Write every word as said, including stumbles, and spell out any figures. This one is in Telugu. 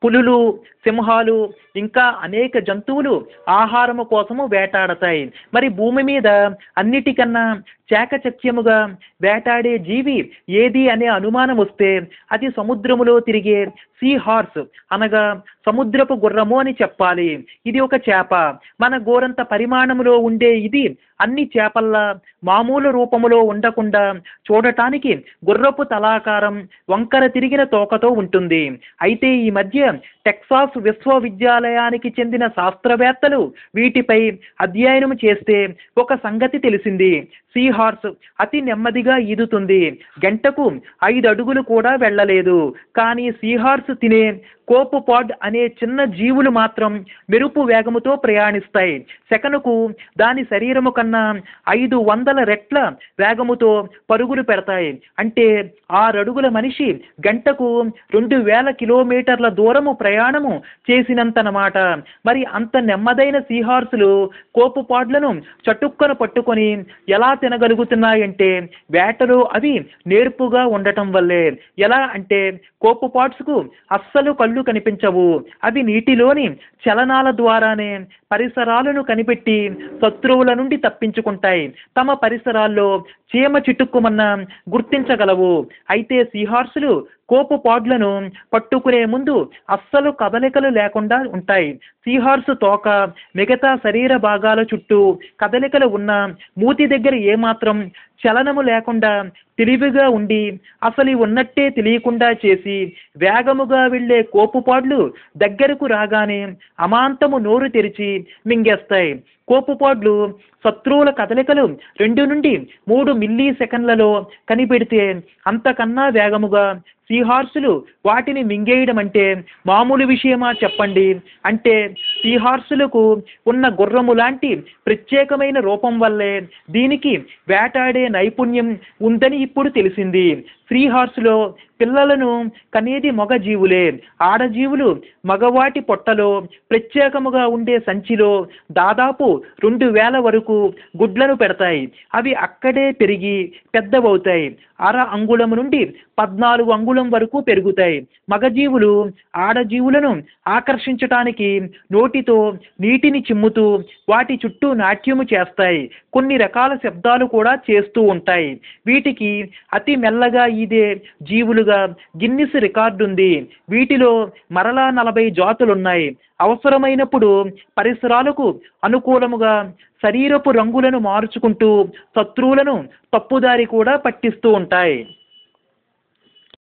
పులులు, సింహాలు ఇంకా అనేక జంతువులు ఆహారము కోసము వేటాడతాయి. మరి భూమి మీద అన్నిటికన్నా చాకచక్యముగా వేటాడే జీవి ఏది అనే అనుమానం వస్తే అది సముద్రములో తిరిగే సీ హార్స్ అనగా సముద్రపు గుర్రము అని చెప్పాలి. ఇది ఒక చేప. మన గోరంత పరిమాణములో ఉండే ఇది అన్ని చేపల్లా మామూలు రూపములో ఉండకుండా చూడటానికి గుర్రపు తలాకారం, వంకర తిరిగిన తోకతో ఉంటుంది. అయితే ఈ మధ్య టెక్సాస్ విశ్వవిద్యాలయానికి చెందిన శాస్త్రవేత్తలు వీటిపై అధ్యయనం చేస్తే ఒక సంగతి తెలిసింది. సీ హార్స్ అతి నెమ్మదిగా ఈదుతుంది. గంటకు ఐదు అడుగులు కూడా వెళ్ళలేదు. కానీ సీ హార్స్ తినే కోపోపాడ్ అనే చిన్న జీవులు మాత్రం మెరుపు వేగముతో ప్రయాణిస్తాయి. సెకనుకు దాని శరీరము కన్నా ఐదు వందల రెట్ల వేగముతో పరుగులు పెడతాయి. అంటే ఆరడుగుల మనిషి గంటకు రెండు వేల కిలోమీటర్ల దూరము ప్రయాణము చేసినంతనమాట. మరి అంత నెమ్మదైన సీహార్సులు కోపుపాడ్లను చటుక్కన పట్టుకొని ఎలా తినగలుగుతున్నాయంటే వేటలో అవి నేర్పుగా ఉండటం వల్లే. ఎలా అంటే కోపుపాడ్స్కు అస్సలు కళ్ళు కనిపించవు. అవి నీటిలోని చలనాల ద్వారానే పరిసరాలను కనిపెట్టి శత్రువుల నుండి తప్పించుకుంటాయి. తమ పరిసరాల్లో చీమ చిటుక్కుమన్న గుర్తించగలవు. అయితే సీహార్సులు కోపుపాడ్లను పట్టుకునే ముందు అస్సలు కదలికలు లేకుండా ఉంటాయి. సీహార్సు తోక, మిగతా శరీర భాగాల చుట్టూ కదలికలు ఉన్న మూతి దగ్గర ఏమాత్రం చలనము లేకుండా తెలివిగా ఉండి అసలు ఉన్నట్టే తెలియకుండా చేసి వేగముగా వెళ్ళే కోపుపాడ్లు దగ్గరకు రాగానే అమాంతము నోరు తెరిచి మింగేస్తాయి. కోపుపాడ్లు శత్రువుల కదలికలు రెండు నుండి మూడు మిల్లీ సెకండ్లలో కనిపెడితే అంతకన్నా వేగముగా సీహార్సులు వాటిని మింగేయడం అంటే మామూలు విషయమా చెప్పండి. అంటే సీహార్సులకు ఉన్న గుర్రము లాంటి ప్రత్యేకమైన రూపం వల్లే దీనికి వేటాడే నైపుణ్యం ఉందని ఇప్పుడు తెలిసింది. సీహార్సులో పిల్లలను కనేది మగ జీవులే. ఆడజీవులు మగవాటి పొట్టలో ప్రత్యేకముగా ఉండే సంచిలో దాదాపు రెండు వేల వరకు గుడ్లను పెడతాయి. అవి అక్కడే పెరిగి పెద్దవవుతాయి. అర అంగుళం నుండి పద్నాలుగు అంగుళం వరకు పెరుగుతాయి. మగజీవులు ఆడజీవులను ఆకర్షించటానికి నోటితో నీటిని చిమ్ముతూ వాటి చుట్టూ నాట్యము చేస్తాయి. కొన్ని రకాల శబ్దాలు కూడా చేస్తూ ఉంటాయి. వీటికి అతి మెల్లగా ఈదే జీవులుగా గిన్నిస్ రికార్డు ఉంది. వీటిలో మరలా నలభై జాతులున్నాయి. అవసరమైనప్పుడు పరిసరాలకు అనుకూలముగా శరీరపు రంగులను మార్చుకుంటూ శత్రువులను తప్పుదారి కూడా పట్టిస్తూ ఉంటాయి.